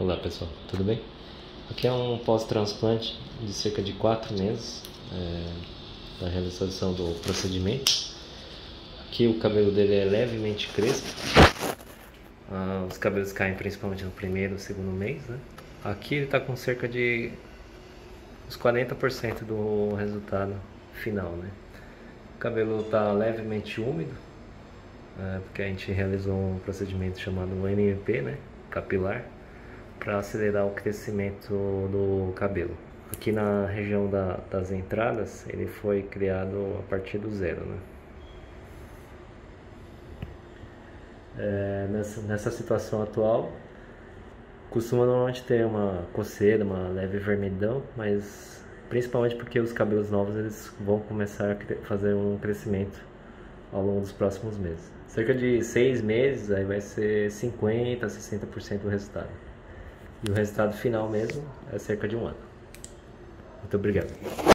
Olá pessoal, tudo bem? Aqui é um pós-transplante de cerca de 4 meses da realização do procedimento. Aqui o cabelo dele é levemente crespo, os cabelos caem principalmente no primeiro e segundo mês, né? Aqui ele está com cerca de uns 40% do resultado final, né? O cabelo está levemente úmido, porque a gente realizou um procedimento chamado NMP, né? Capilar, para acelerar o crescimento do cabelo. Aqui na região das entradas, ele foi criado a partir do zero, né? Nessa situação atual, costuma normalmente ter uma coceira, uma leve vermelhidão, mas principalmente porque os cabelos novos eles vão começar a fazer um crescimento ao longo dos próximos meses. Cerca de 6 meses, aí vai ser 50% a 60% do resultado. E o resultado final mesmo é cerca de 1 ano. Muito obrigado.